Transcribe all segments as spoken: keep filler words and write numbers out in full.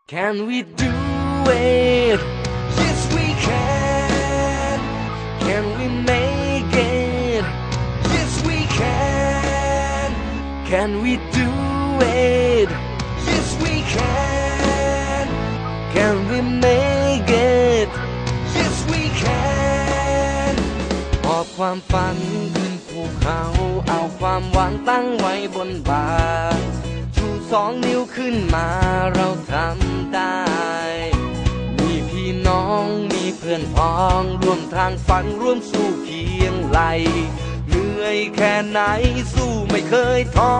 Can we do it? Yes we can. Can we make it? Yes we can. Can we do it? Yes we can. Can we make it? Yes we can หอบความฝันขึ้นภูเขาเอาความหวังตั้งไว้บนบ่าชูสองนิ้วขึ้นมาเราทำได้มีพี่น้องมีเพื่อนพ้องร่วมทางฝันร่วมสู้เคียงไหลเหนื่อยแค่ไหนสู้ไม่เคยท้อ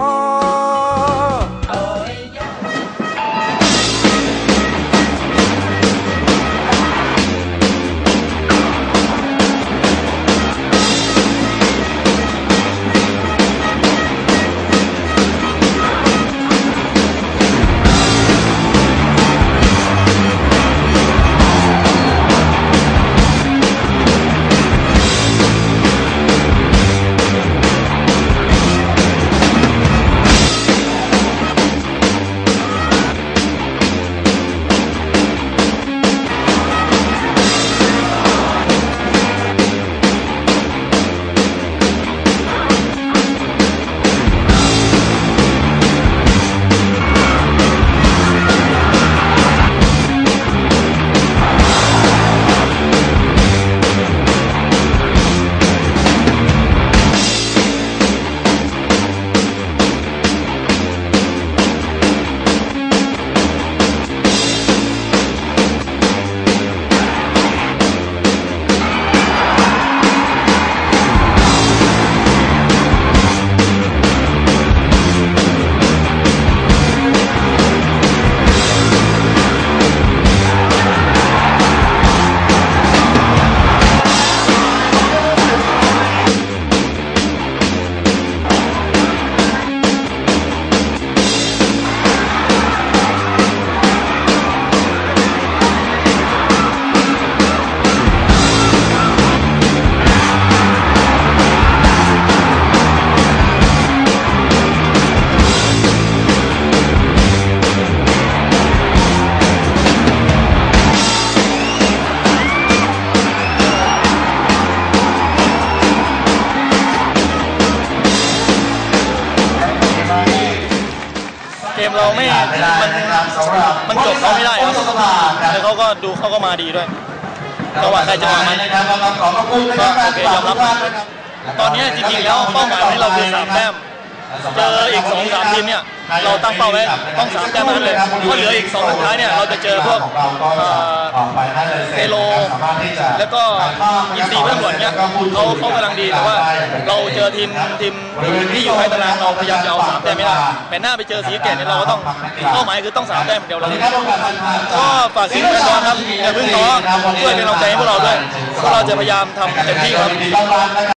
เกมเราไม่มันมันจบเขาไม่ได้ครับแล้วเขาก็ดูเขาก็มาดีด้วยจังหวะใครจังหวะมันก็โอเคยอมรับตอนนี้จริงๆแล้วเป้าหมายของเราคือสามแต้มเจออีกสองสามทีมเนี่ยเราตั้งเป้าไว้ต้องสามแต้มนั้นเลยเพราะเหลืออีกสองสุดท้ายเนี่ยเราจะเจอพวกเซโลแล้วก็อินซีเพื่อนหลวงเนี่ยเขาเขากำลังดีแต่ว่าเราเจอทีมทีมที่อยู่ในตารางเราพยายามจะเอาสามแต้มไม่ได้แมตช์หน้าไปเจอศรีสะเกษเนี่ยเราก็ต้องเป้าหมายคือต้องสามแต้มเดียวเราก็ฝากสิ่งที่บอลครับอย่าเพิ่งท้อช่วยเป็นกำลังใจให้พวกเราด้วยพวกเราจะพยายามทำเต็มที่ครับ